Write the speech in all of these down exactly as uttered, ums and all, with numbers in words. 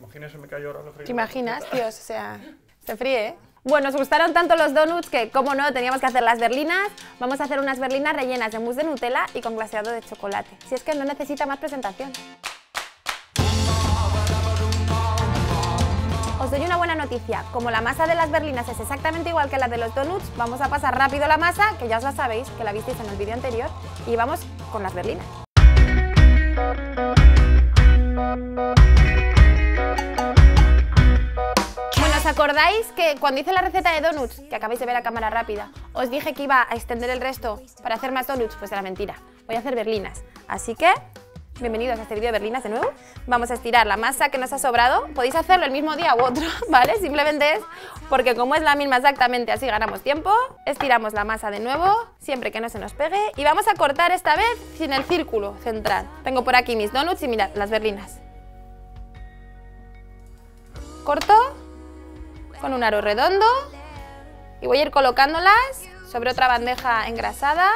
imaginas se me cayó ahora lo frío. ¿Te imaginas, tíos? O sea, se fríe, ¿eh? Bueno, os gustaron tanto los donuts que, como no, teníamos que hacer las berlinas. Vamos a hacer unas berlinas rellenas de mousse de Nutella y con glaseado de chocolate. Si es que no necesita más presentación. Os doy una buena noticia. Como la masa de las berlinas es exactamente igual que la de los donuts, vamos a pasar rápido la masa, que ya os la sabéis, que la visteis en el vídeo anterior, y vamos con las berlinas. ¿Os acordáis que cuando hice la receta de donuts, que acabáis de ver a cámara rápida, os dije que iba a extender el resto para hacer más donuts? Pues era mentira, voy a hacer berlinas. Así que, bienvenidos a este vídeo de berlinas de nuevo. Vamos a estirar la masa que nos ha sobrado. Podéis hacerlo el mismo día u otro, ¿vale? Simplemente es porque como es la misma exactamente, así ganamos tiempo. Estiramos la masa de nuevo, siempre que no se nos pegue. Y vamos a cortar esta vez sin el círculo central. Tengo por aquí mis donuts y mirad, las berlinas. Corto con un aro redondo y voy a ir colocándolas sobre otra bandeja engrasada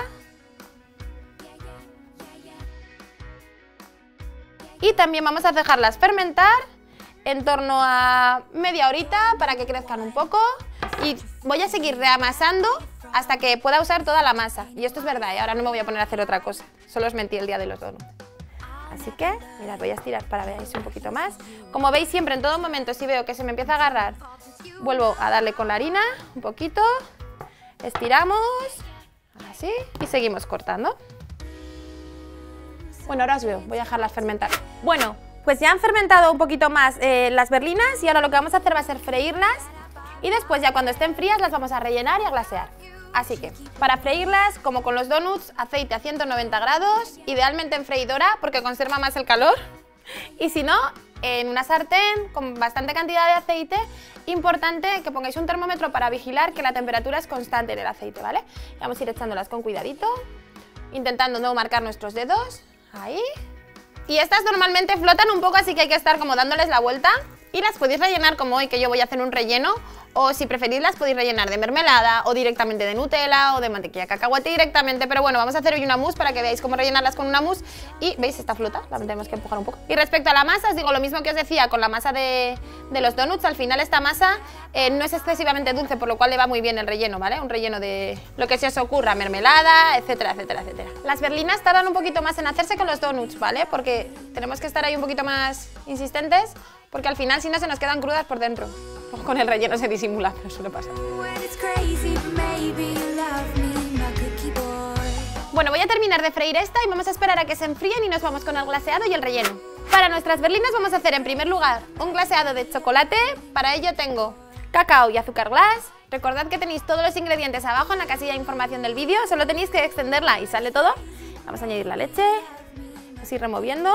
y también vamos a dejarlas fermentar en torno a media horita para que crezcan un poco y voy a seguir reamasando hasta que pueda usar toda la masa. Y esto es verdad, ¿eh? Ahora no me voy a poner a hacer otra cosa, solo os mentí el día de los donuts. Así que, mirad, voy a estirar para que veáis un poquito más. Como veis siempre, en todo momento, si veo que se me empieza a agarrar, vuelvo a darle con la harina, un poquito, estiramos, así, y seguimos cortando. Bueno, ahora os veo, voy a dejarlas fermentar. Bueno, pues ya han fermentado un poquito más eh, las berlinas y ahora lo que vamos a hacer va a ser freírlas y después ya cuando estén frías las vamos a rellenar y a glasear. Así que, para freírlas, como con los donuts, aceite a ciento noventa grados, idealmente en freidora porque conserva más el calor. Y si no, en una sartén con bastante cantidad de aceite, importante que pongáis un termómetro para vigilar que la temperatura es constante en el aceite, ¿vale? Vamos a ir echándolas con cuidadito, intentando no marcar nuestros dedos, ahí. Y estas normalmente flotan un poco, así que hay que estar como dándoles la vuelta. Y las podéis rellenar como hoy, que yo voy a hacer un relleno, o si preferís las podéis rellenar de mermelada, o directamente de Nutella, o de mantequilla de cacahuete directamente, pero bueno, vamos a hacer hoy una mousse para que veáis cómo rellenarlas con una mousse, y veis, esta flota, la tenemos que empujar un poco. Y respecto a la masa, os digo lo mismo que os decía con la masa de, de los donuts, al final esta masa eh, no es excesivamente dulce, por lo cual le va muy bien el relleno, ¿vale? Un relleno de lo que se os ocurra, mermelada, etcétera, etcétera, etcétera. Las berlinas tardan un poquito más en hacerse que los donuts, ¿vale? Porque tenemos que estar ahí un poquito más insistentes, porque al final si no se nos quedan crudas por dentro. Con el relleno se disimula, pero suele pasar. Bueno, voy a terminar de freír esta y vamos a esperar a que se enfríen y nos vamos con el glaseado y el relleno. Para nuestras berlinas vamos a hacer en primer lugar un glaseado de chocolate. Para ello tengo cacao y azúcar glass. Recordad que tenéis todos los ingredientes abajo en la casilla de información del vídeo, solo tenéis que extenderla y sale todo. Vamos a añadir la leche, así removiendo.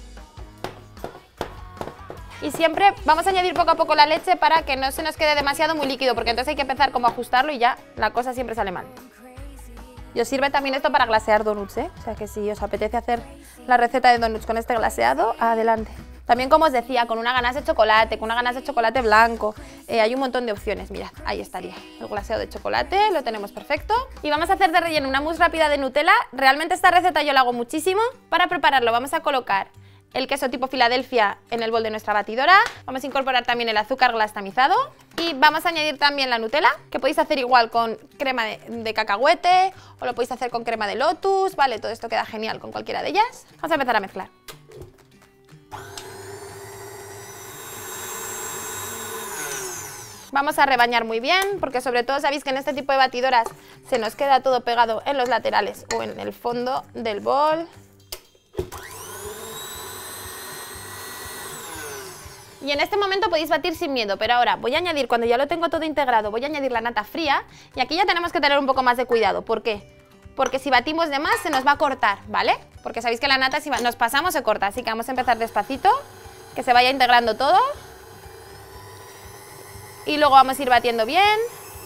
Y siempre vamos a añadir poco a poco la leche para que no se nos quede demasiado muy líquido, porque entonces hay que empezar como a ajustarlo y ya la cosa siempre sale mal. Y os sirve también esto para glasear donuts, ¿eh? O sea que si os apetece hacer la receta de donuts con este glaseado, adelante. También, como os decía, con una ganache de chocolate, con una ganache de chocolate blanco, eh, hay un montón de opciones. Mirad, ahí estaría el glaseado de chocolate, lo tenemos perfecto. Y vamos a hacer de relleno una mousse rápida de Nutella. Realmente esta receta yo la hago muchísimo. Para prepararlo vamos a colocar el queso tipo Filadelfia en el bol de nuestra batidora. Vamos a incorporar también el azúcar glass tamizado y vamos a añadir también la Nutella, que podéis hacer igual con crema de, de cacahuete o lo podéis hacer con crema de lotus, vale, todo esto queda genial con cualquiera de ellas. Vamos a empezar a mezclar. Vamos a rebañar muy bien, porque sobre todo sabéis que en este tipo de batidoras se nos queda todo pegado en los laterales o en el fondo del bol. Y en este momento podéis batir sin miedo, pero ahora voy a añadir, cuando ya lo tengo todo integrado, voy a añadir la nata fría y aquí ya tenemos que tener un poco más de cuidado. ¿Por qué? Porque si batimos de más se nos va a cortar, ¿vale? Porque sabéis que la nata si nos pasamos se corta, así que vamos a empezar despacito, que se vaya integrando todo. Y luego vamos a ir batiendo bien.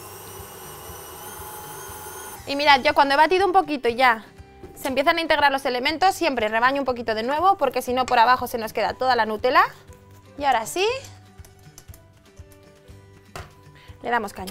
Y mirad, yo cuando he batido un poquito y ya se empiezan a integrar los elementos, siempre rebaño un poquito de nuevo, porque si no por abajo se nos queda toda la Nutella. Y ahora sí, le damos caña.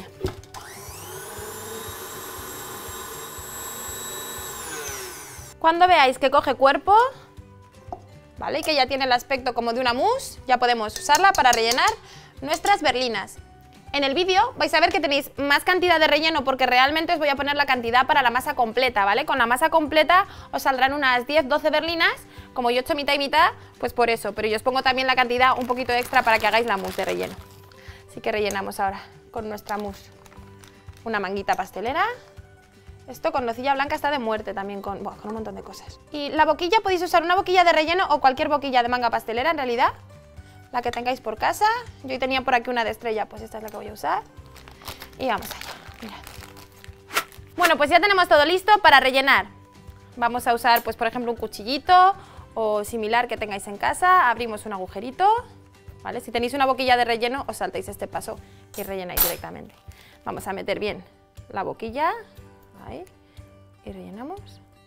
Cuando veáis que coge cuerpo, ¿vale? Y que ya tiene el aspecto como de una mousse, ya podemos usarla para rellenar nuestras berlinas. En el vídeo vais a ver que tenéis más cantidad de relleno porque realmente os voy a poner la cantidad para la masa completa, ¿vale? Con la masa completa os saldrán unas diez doce berlinas, como yo he hecho mitad y mitad, pues por eso, pero yo os pongo también la cantidad un poquito extra para que hagáis la mousse de relleno. Así que rellenamos ahora con nuestra mousse una manguita pastelera. Esto con nocilla blanca está de muerte también, con, bueno, con un montón de cosas. Y la boquilla podéis usar una boquilla de relleno o cualquier boquilla de manga pastelera en realidad, la que tengáis por casa. Yo hoy tenía por aquí una de estrella, pues esta es la que voy a usar. Y vamos allá, mirad. Bueno, pues ya tenemos todo listo para rellenar. Vamos a usar, pues por ejemplo, un cuchillito o similar que tengáis en casa. Abrimos un agujerito, ¿vale? Si tenéis una boquilla de relleno, os saltáis este paso y rellenáis directamente. Vamos a meter bien la boquilla, ahí, y rellenamos.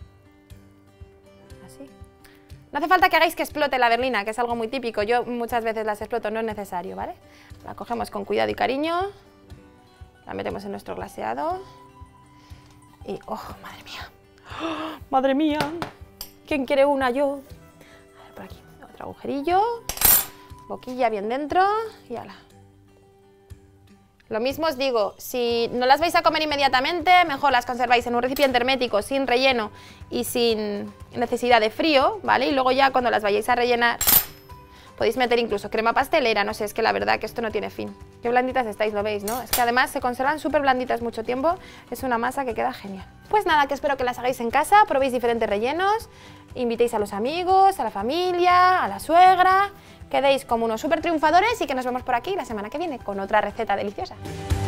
Así. No hace falta que hagáis que explote la berlina, que es algo muy típico. Yo muchas veces las exploto, no es necesario, ¿vale? La cogemos con cuidado y cariño, la metemos en nuestro glaseado y ¡oh, madre mía! ¡Oh, madre mía! ¿Quién quiere una? Yo. A ver, por aquí, otro agujerillo, boquilla bien dentro y ala. Lo mismo os digo, si no las vais a comer inmediatamente, mejor las conserváis en un recipiente hermético, sin relleno y sin necesidad de frío, ¿vale? Y luego ya cuando las vayáis a rellenar, podéis meter incluso crema pastelera, no sé, es que la verdad que esto no tiene fin. Qué blanditas estáis, lo veis, ¿no? Es que además se conservan súper blanditas mucho tiempo, es una masa que queda genial. Pues nada, que espero que las hagáis en casa, probéis diferentes rellenos, invitéis a los amigos, a la familia, a la suegra, quedéis como unos súper triunfadores y que nos vemos por aquí la semana que viene con otra receta deliciosa.